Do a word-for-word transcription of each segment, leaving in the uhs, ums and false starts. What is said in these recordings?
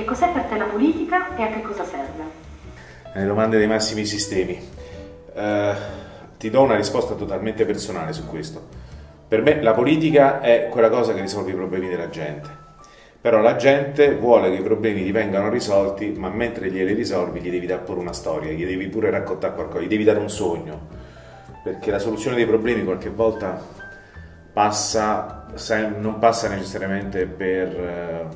cos'è per te la politica e a che cosa serve? Le domande dei massimi sistemi. Uh, ti do una risposta totalmente personale su questo. Per me la politica è quella cosa che risolve i problemi della gente. Però la gente vuole che i problemi gli vengano risolti, ma mentre glieli risolvi gli devi dare pure una storia, gli devi pure raccontare qualcosa, gli devi dare un sogno. Perché la soluzione dei problemi qualche volta passa, non passa necessariamente per,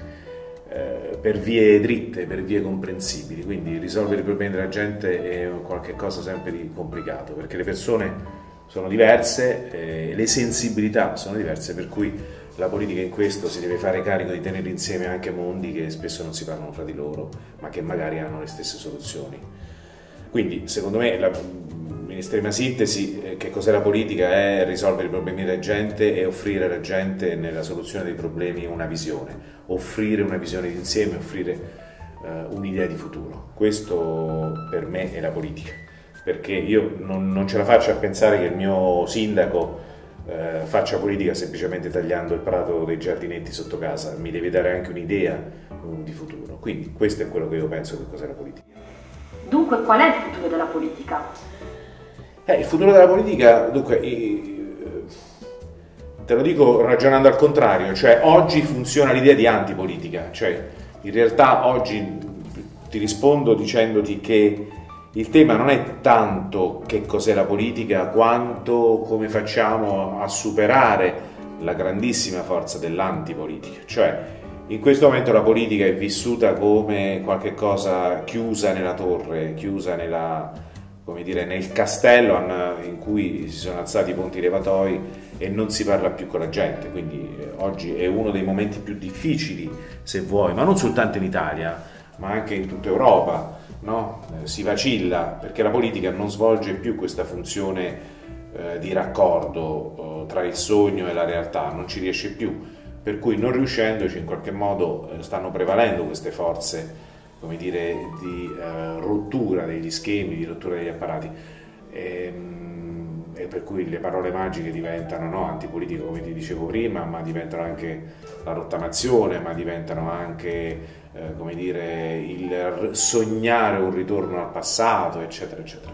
eh, per vie dritte, per vie comprensibili. Quindi risolvere i problemi della gente è qualcosa sempre di complicato, perché le persone sono diverse, eh, le sensibilità sono diverse, per cui la politica in questo si deve fare carico di tenere insieme anche mondi che spesso non si parlano fra di loro, ma che magari hanno le stesse soluzioni. Quindi, secondo me, la, in estrema sintesi, eh, che cos'è la politica? È risolvere i problemi della gente e offrire alla gente nella soluzione dei problemi una visione, offrire una visione d'insieme, offrire eh, un'idea di futuro. Questo per me è la politica, perché io non, non ce la faccio a pensare che il mio sindaco eh, faccia politica semplicemente tagliando il prato dei giardinetti sotto casa, mi deve dare anche un'idea um, di futuro. Quindi questo è quello che io penso che cos'è la politica. Dunque, qual è il futuro della politica? Eh, il futuro della politica, dunque, te lo dico ragionando al contrario, cioè oggi funziona l'idea di antipolitica, cioè in realtà oggi ti rispondo dicendoti che il tema non è tanto che cos'è la politica, quanto come facciamo a superare la grandissima forza dell'antipolitica. Cioè, in questo momento la politica è vissuta come qualche cosa chiusa nella torre, chiusa nella, come dire, nel castello in cui si sono alzati i ponti levatoi e non si parla più con la gente. Quindi eh, oggi è uno dei momenti più difficili, se vuoi, ma non soltanto in Italia, ma anche in tutta Europa. No? Eh, si vacilla perché la politica non svolge più questa funzione eh, di raccordo eh, tra il sogno e la realtà, non ci riesce più, per cui non riuscendoci in qualche modo eh, stanno prevalendo queste forze, come dire, di eh, rottura degli schemi, di rottura degli apparati, e, e per cui le parole magiche diventano no, antipolitica, come ti dicevo prima, ma diventano anche la rottamazione, ma diventano anche Eh, come dire, il sognare un ritorno al passato, eccetera, eccetera.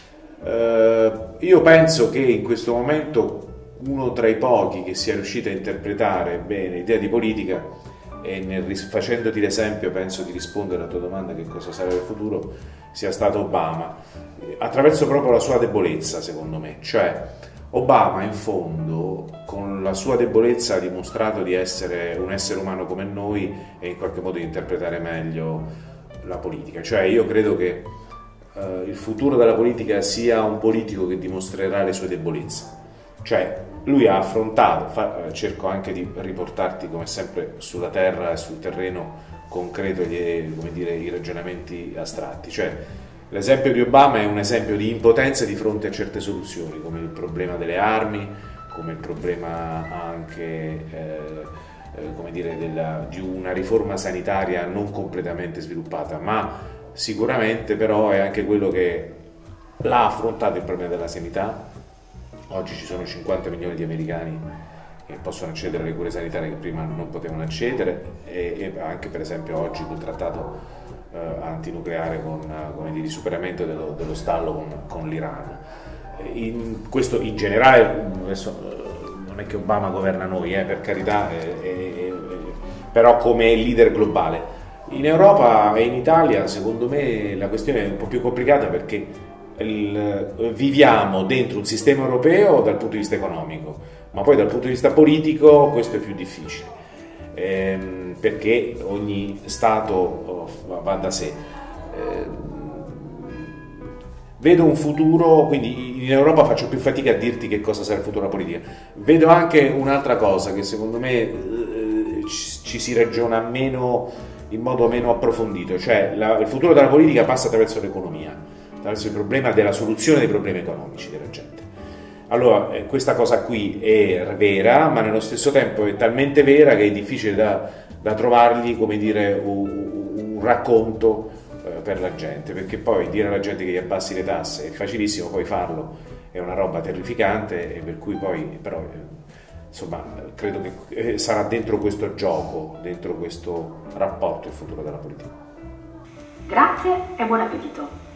Eh, io penso che in questo momento uno tra i pochi che sia riuscito a interpretare bene l'idea di politica, e nel, facendoti l'esempio penso di rispondere alla tua domanda che cosa sarà il futuro, sia stato Obama, attraverso proprio la sua debolezza, secondo me. Cioè Obama in fondo con la sua debolezza ha dimostrato di essere un essere umano come noi e in qualche modo di interpretare meglio la politica. Cioè io credo che eh, il futuro della politica sia un politico che dimostrerà le sue debolezze. Cioè lui ha affrontato, fa, cerco anche di riportarti come sempre sulla terra e sul terreno concreto gli, come dire, i ragionamenti astratti. Cioè l'esempio di Obama è un esempio di impotenza di fronte a certe soluzioni, come il problema delle armi, come il problema anche eh, eh, come dire, della, di una riforma sanitaria non completamente sviluppata, ma sicuramente però è anche quello che l'ha affrontato il problema della sanità. Oggi ci sono cinquanta milioni di americani che possono accedere alle cure sanitarie che prima non potevano accedere, e, e anche per esempio oggi col trattato Uh, antinucleare con uh, come dire, il superamento dello, dello stallo con, con l'Iran. In questo in generale, adesso, uh, non è che Obama governa noi, eh, per carità, eh, eh, eh, però come leader globale. In Europa e in Italia, secondo me, la questione è un po' più complicata perché il, uh, viviamo dentro un sistema europeo dal punto di vista economico, ma poi dal punto di vista politico questo è più difficile. Ehm, perché ogni Stato oh, va da sé. Ehm, vedo un futuro, quindi in Europa faccio più fatica a dirti che cosa sarà il futuro della politica. Vedo anche un'altra cosa che secondo me eh, ci, ci si ragiona meno, in modo meno approfondito, cioè la, il futuro della politica passa attraverso l'economia, attraverso il problema della soluzione dei problemi economici della gente. Allora, eh, questa cosa qui è vera, ma nello stesso tempo è talmente vera che è difficile da, da trovargli, come dire, un, un racconto eh, per la gente, perché poi dire alla gente che gli abbassi le tasse è facilissimo, poi farlo è una roba terrificante, e per cui poi però eh, insomma, credo che sarà dentro questo gioco, dentro questo rapporto il futuro della politica. Grazie e buon appetito!